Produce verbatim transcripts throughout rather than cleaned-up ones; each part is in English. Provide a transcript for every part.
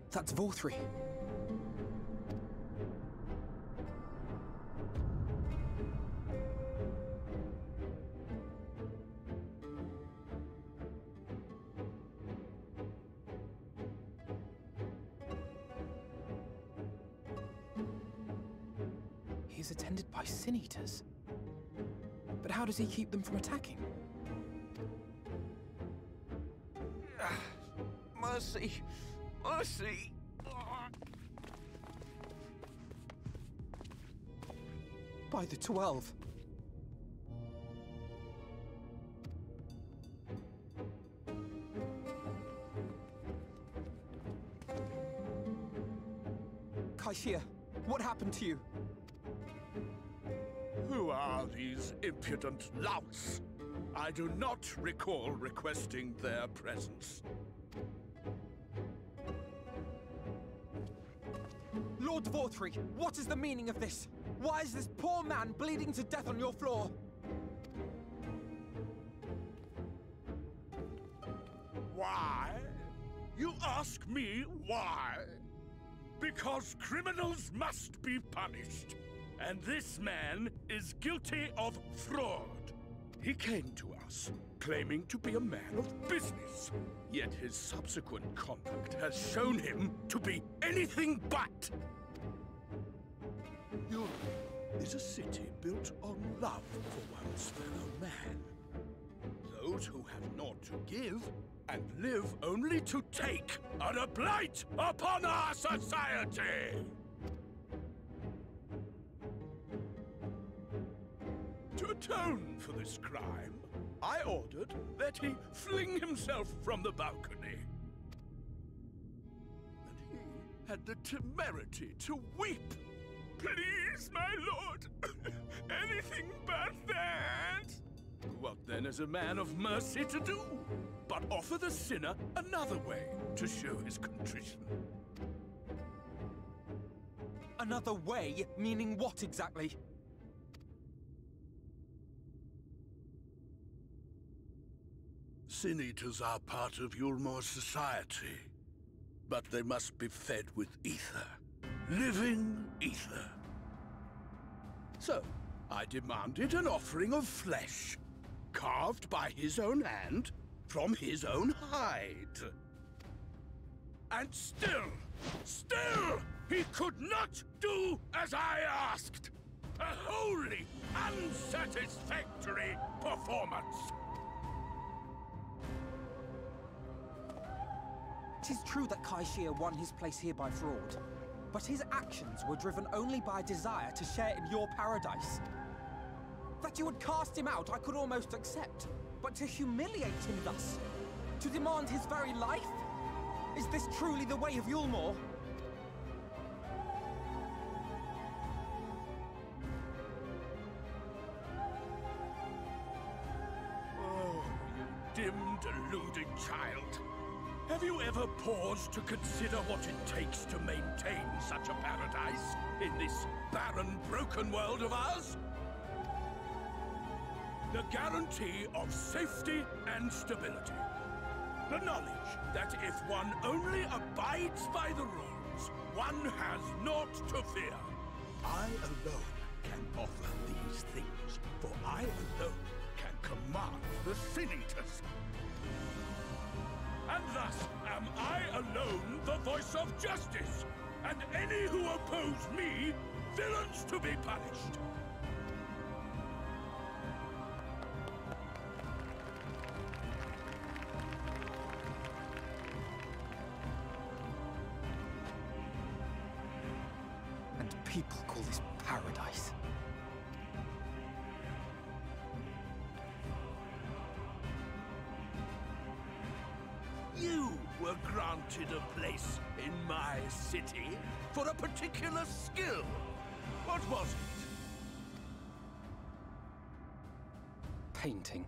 That's Vorthree. He's attended by Sin Eaters. But how does he keep them from attacking? Mercy! Mercy! By the Twelve. Kaishia, what happened to you? Who are these impudent louts? I do not recall requesting their presence. Lord Vorthree, what is the meaning of this? Why is this poor man bleeding to death on your floor? Why? You ask me why? Because criminals must be punished. And this man is guilty of fraud. He came to us, claiming to be a man of business. Yet his subsequent conduct has shown him to be anything but. Europe is a city built on love for one's fellow man. Those who have naught to give and live only to take are a blight upon our society! To atone for this crime, I ordered that he fling himself from the balcony. And he had the temerity to weep. Please, my lord, anything but that. What then is a man of mercy to do? But offer the sinner another way to show his contrition. Another way? Meaning what exactly? Sin Eaters are part of Yulmor's society, but they must be fed with ether. Living ether. So, I demanded an offering of flesh, carved by his own hand, from his own hide. And still, still, he could not do as I asked. A wholly unsatisfactory performance. It is true that Kaishia won his place here by fraud, but his actions were driven only by a desire to share in your paradise. That you would cast him out, I could almost accept, but to humiliate him thus, to demand his very life? Is this truly the way of Yulmor? Oh, you dim, deluding child. Have you ever paused to consider what it takes to maintain such a paradise in this barren, broken world of ours? The guarantee of safety and stability. The knowledge that if one only abides by the rules, one has naught to fear. I alone can offer these things, for I alone can command the Sin Eaters. And thus am I alone the voice of justice, and any who oppose me, villains to be punished. And people call this paradise. You were granted a place in my city for a particular skill. What was it? Painting.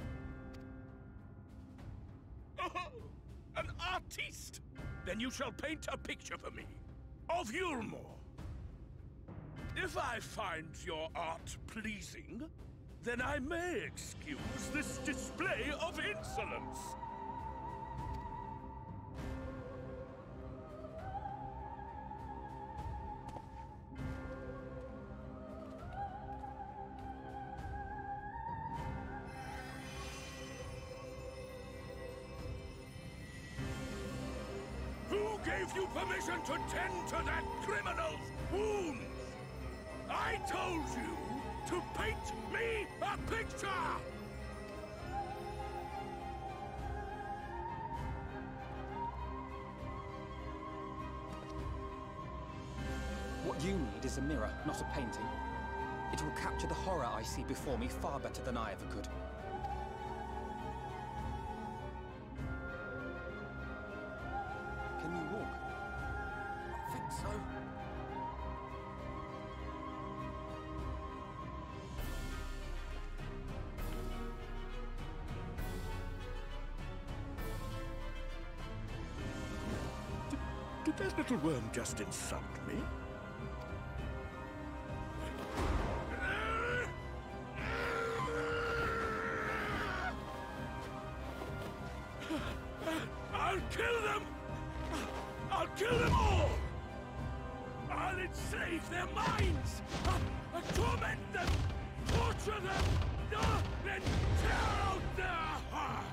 Oh, an artiste! Then you shall paint a picture for me, of Yulmor. If I find your art pleasing, then I may excuse this display of insolence. gave you permission to tend to that criminal's wounds? I told you to paint me a picture! What you need is a mirror, not a painting. It will capture the horror I see before me far better than I ever could. Can you walk? I think so. Did that little worm just insult me? I'll kill them! I'll kill them all! I'll enslave their minds! I'll torment them! Torture them! Then tear out their hearts!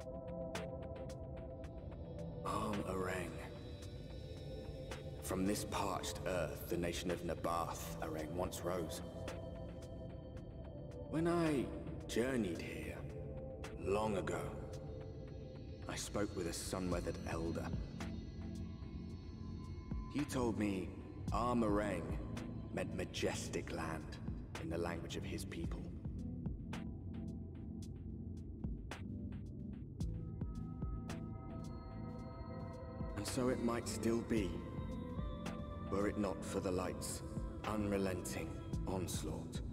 Arm Arang. From this parched earth, the nation of Nabath, Arang once rose. When I journeyed here, long ago, I spoke with a sun-weathered elder. He told me Arm Arang meant majestic land in the language of his people. And so it might still be, were it not for the light's unrelenting onslaught.